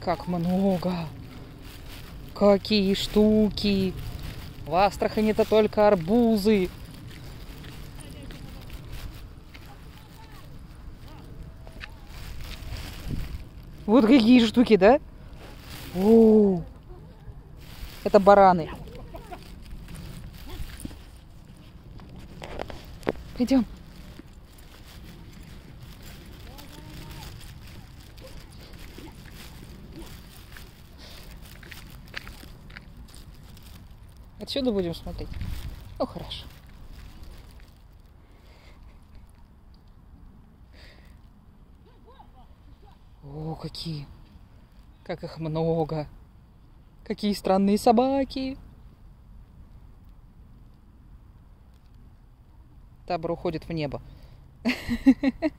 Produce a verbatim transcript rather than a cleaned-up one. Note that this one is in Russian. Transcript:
Как много! Какие штуки! В Астрахани это только арбузы. Вот какие штуки, да? О, это бараны. Пойдем. Отсюда будем смотреть? Ну, хорошо. О, какие! Как их много! Какие странные собаки! Табор уходит в небо.